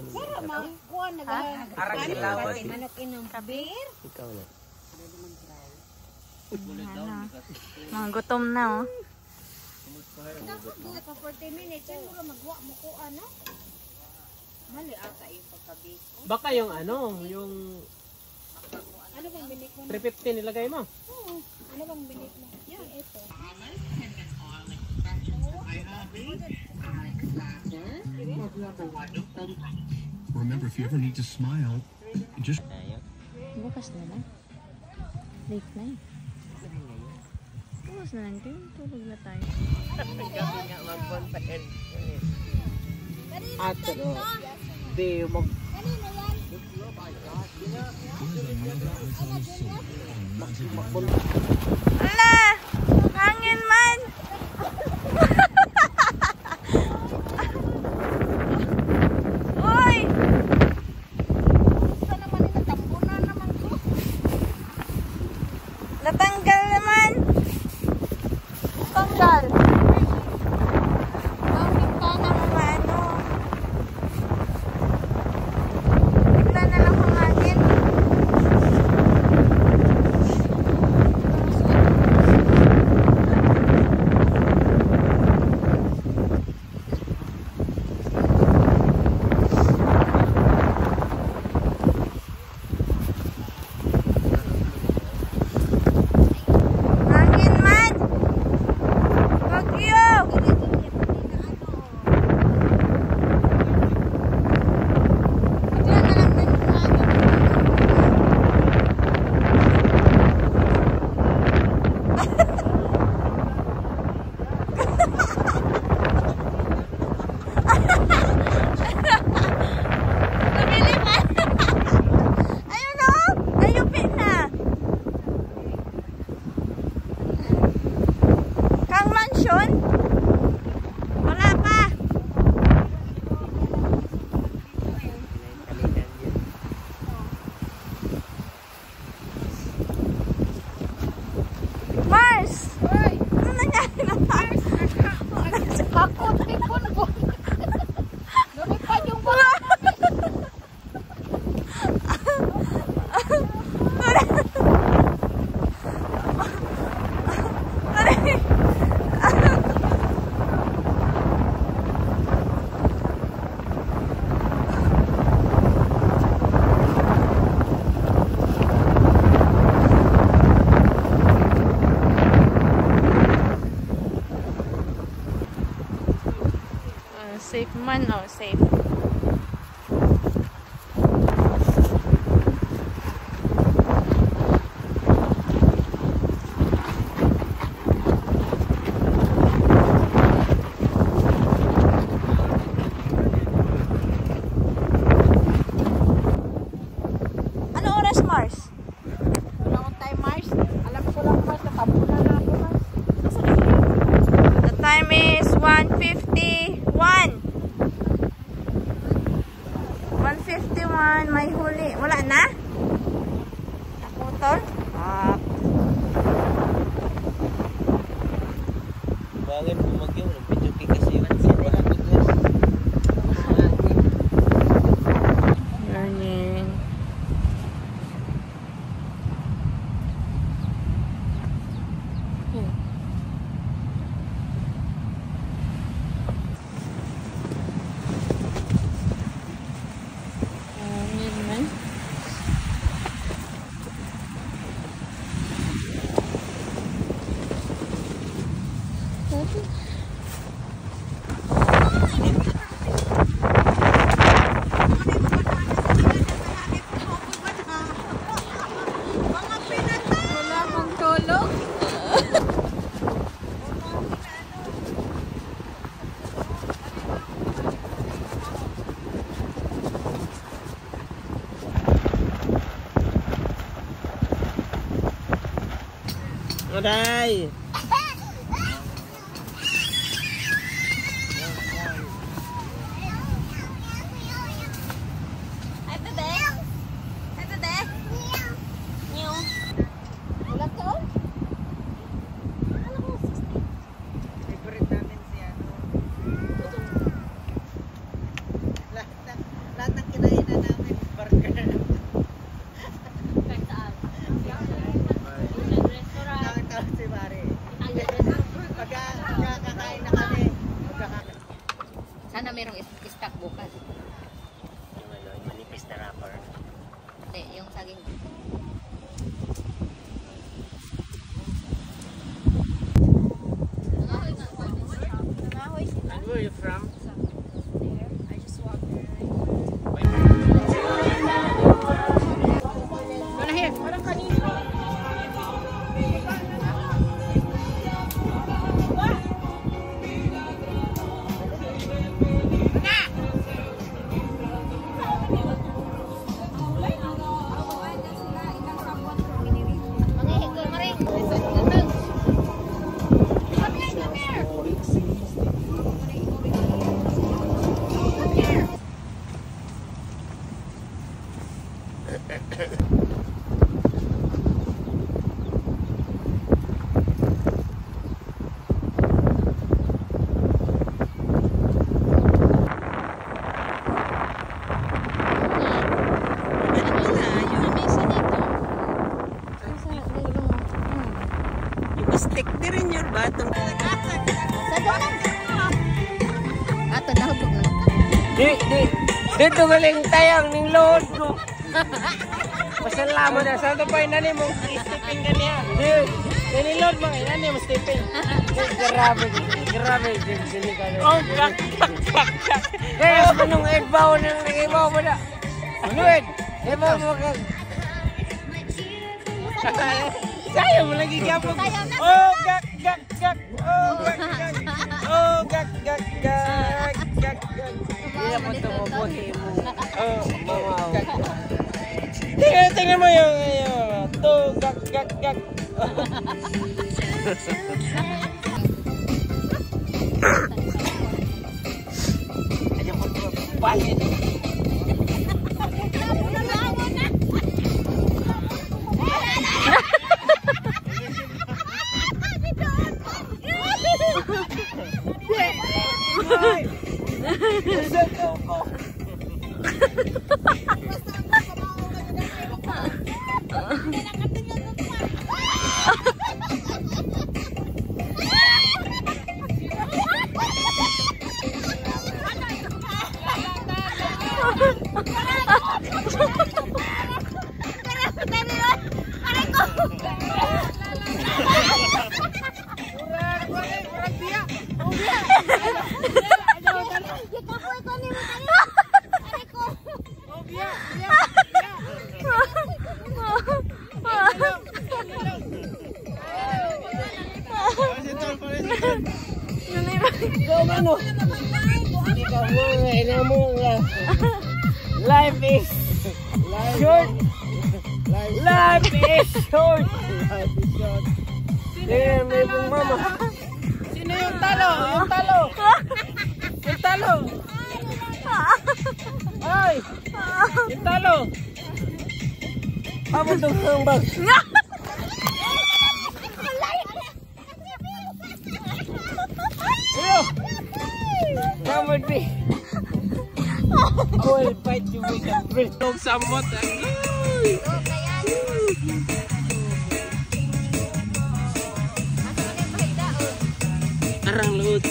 Para makuha nag-arang manok inom kabir. Ikaw na. Mga gutom na oh. Dapat dito pa 40 minutes. Yan mo magwa mo ko ano? Mali ata yung pagkabiko. Baka yung ano, yung Ano bang binik mo? 350 nilagay mo. Oo. Ano bang binik mo? Yan, ito. Remember, if you ever need to smile, just... Bukas na lang. Late na eh. Bukas na lang din. Tulog na tayo. Gabi nga mag-content. Ato no. Di mo. Ala! Hangin man! Uy! Saan naman yung natambunan naman ko? Natanggal naman! Tanggal! Bakit ka na mga ano? Bigla na lang humangin. Hangin man! Bagyo! Bigla na lang din humangin. Lumilipad! Ayun o! Ayupin na! Kang mansion? Wala pa! Mars! Ano nangyari na Mars? Ako, tipon ko. Lumipad yung Safe man o safe. Ano oras Mars? Wala akong time, Mars. Alam ko lang, Mars, natambunan na ako, Mars. The time is 1:51. 1:51. May huli. Wala na? Naputol? Ah. Bangin bumagyo, nagpijuki kasi yung bahagod na. Morning. Hangin man. Wala kang tulog. Aday! Ay, bebe. Ay, bebe. Meow. Wala to? Favorite namin si ano. Lahat ng kinainan namin, burger. Kahit saan. Restaurant. Nakita ko si Mari. Pagkakakain na kami. Sana merong stock bukas. Yung ano, yung manipis na wrapper. Hindi, yung saging. And where are you from? Stick din rin yung batong. Ato na hubog na. Dito galing tayang ning load ko. Pasalamat na sa to pa inani mo stepping kaniya. Dili load mo inani mo stepping. Grabe dili ka. Oh, kak. Kaya manong ibaw nang ibaw mo na. Ano ed? Ibaw mo ka. Saya mo lagi gapon. Oh, gak. Oh, gak. Oh, gak. Iya mo to mo buhi mo. Oh, wow. Tingnan mo yung to gak. Aja mo to balik. Life is short. Life is short. Tingnan mo yung mama. Sino yung talo? Yung talo. Ay! Yung talo. Apa itong hambag? Hello! Come with me. I will fight you with a friend. Dog somewhat. Arang luot.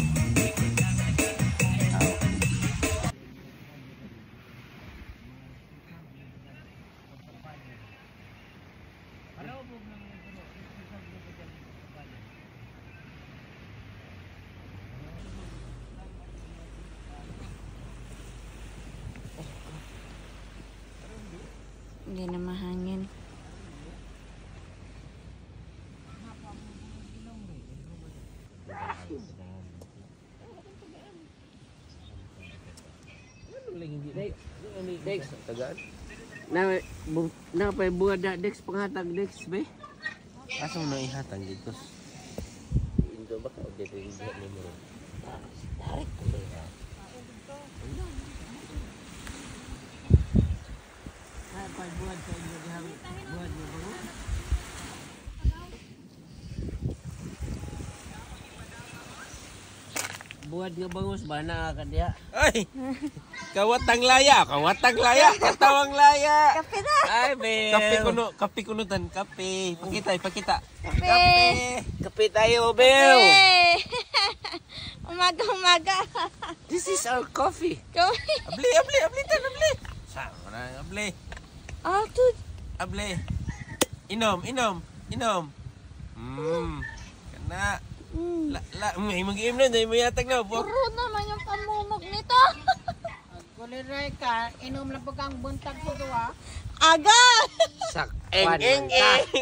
Hindi na mahangin. Dex, tagaan. Na pa buhat da Dex panghatag Dex be. Asa mo na ihatag dito? Indo ba ka dito ni mo? Tarik ko ba? Ay buhat sa inyo diha. Buhat mo ba? buhat nga bangus ba na ka diya? Ay! Kawatang laya, katawang laya. Kape na. Ay, Bel. Kape kunutan, kape. Pakita. Kape tayo, Bel. Hey! Umaga. This is our coffee. Kape. Abli tan. Sama na, abli. Ah, tuh. Abli. Inom. Kana. May mag-iim na, may yatag na. Puro naman yung pamumog nito. Kuliray ka, inom lang pagkang buntag ko doa. Aga! Sak. Eng.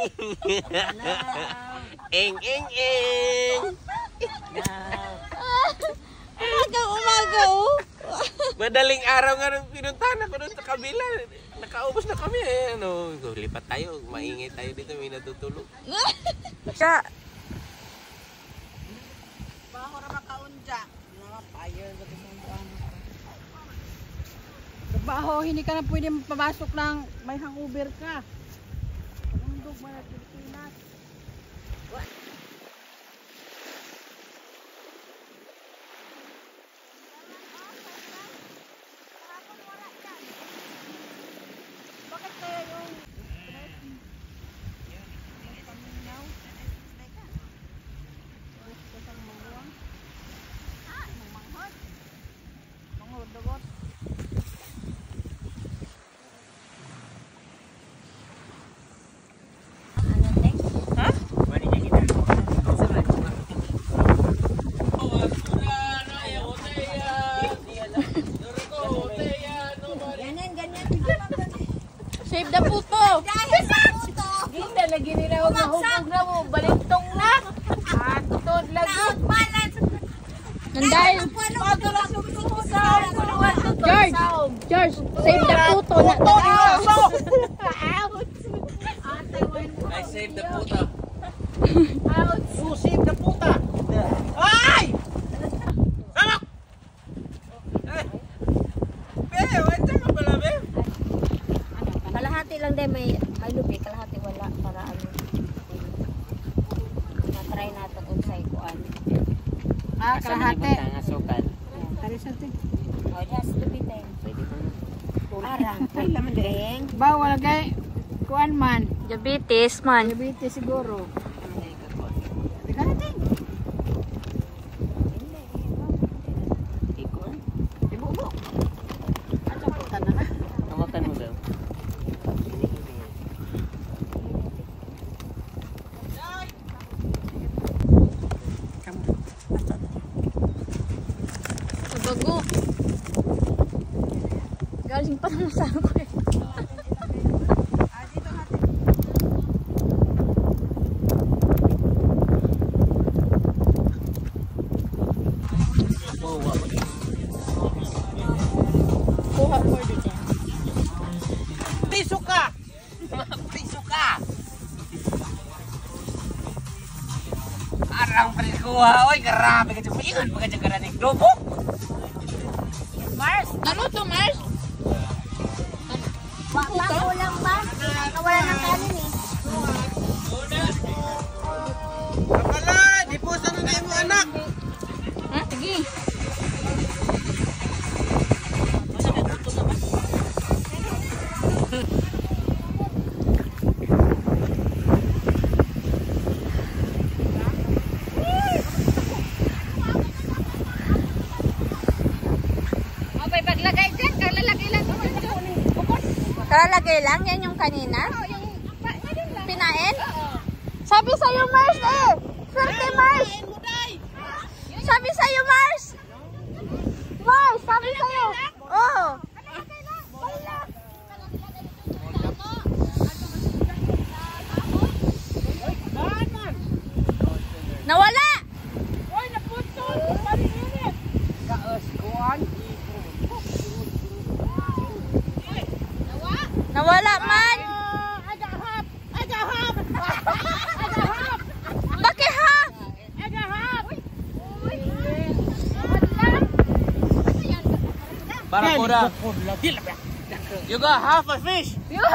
Umaga, oh. Madaling araw nga nung pinuntahan ako doon sa kabila. Nakaubos na kami eh. Lipat tayo. Maingay tayo dito. May natutulog. Siya. Baho na makaunja. Mga payo. Trabaho, hindi ka na pwede papasok ng may hangover ka. Pagundog mo na Pilipinas. Bakit kaya yung paminaw? Isang manguwang? Manghod? Manghod, dagot? Save the puto. Ganda lagi nila huwag na hubog na mo. Balintong na. Tutod lagi. Nanday. George, save the puto na. I saved the puta. Susip na puta! Ay! Amak! Beo, andyan ka pala, Beo. Kalahati lang din may lubi, kalahati wala para ano. Na-try natin kung sa ikuan. Kalahati. Asukal. Karisati. Oh, just lubi din. Pwede mo na. Arang. Ay, laman din. Bawal kay kuan man. Diabetes man. Diabetes siguro. Ikaw? Ibu. Ato po tanan na. Hawakan mo, Bel. Bago. Galing pa naman sa ako eh. Kuha for the dyan. Piso ka! Arang perikuha. Oy, grabe ka dyan. Ingat pa ka dyan ka na ng globo. Mars! Ano to, Mars? Kulang ba? Nakawala ng kanin eh. Kapala! Di po sa nanay mo, anak! Ha? Sige. Okay, paglagay dyan, kalalagay lang. Kalalagay lang? Yan yung kanina? Pinain? Sabi sa'yo, Mars eh! Swerte, Mars! Sabi sa'yo, Mars! Mars, sabi sa'yo! Oo! Nawala! Nawala man! Bakit ha? Para pura. You got half a fish.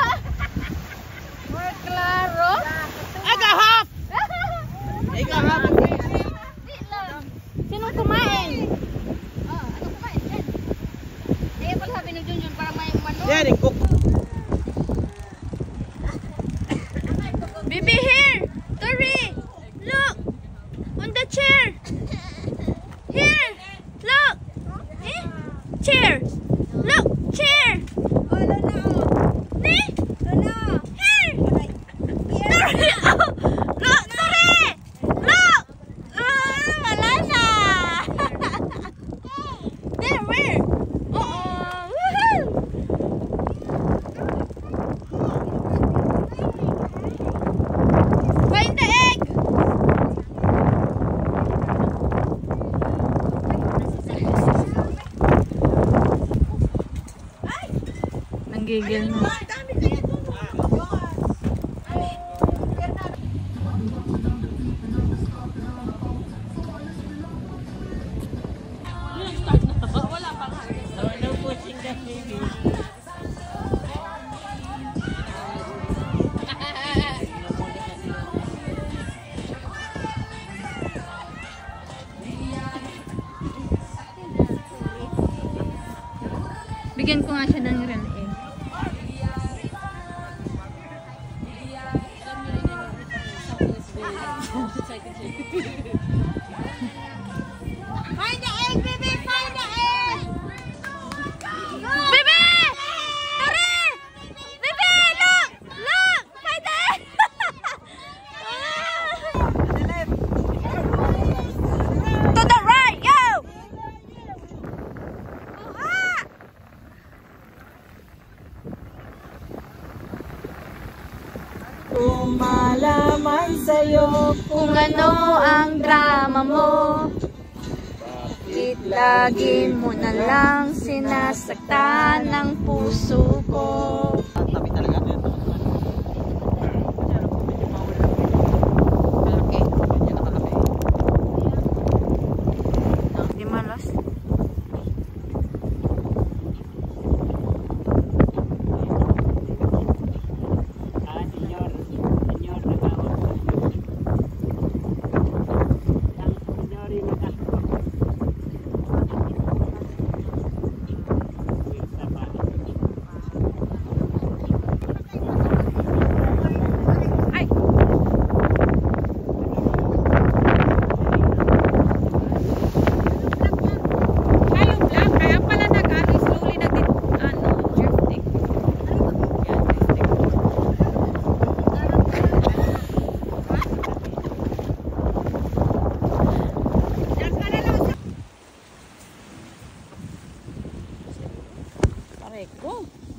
More claro. I got half. I got half a fish. Sino kumain? pinag-junjun para may umano. Yan, cook. Baby, here! Tori! Look! On the chair! Here! Look! Eh? Chair! Look! Chair! Eh? Here! Tori! Oh! Look! Tori! Look! Wala na! There, where? Oh! Woohoo! Find the egg! Nanggigil na. Bigyan ko nga siya ng real egg. Find the egg, baby! Find the egg! Baby! Tori! Baby! Look! Look! Find the egg! To the right! Go! Malaman sa'yo Kung ano ang drama mo, bakit lagi mo na lang sinasaktan ang puso ko? Tabi talaga. Malaki. Yan nakalaki. Di malas. Go.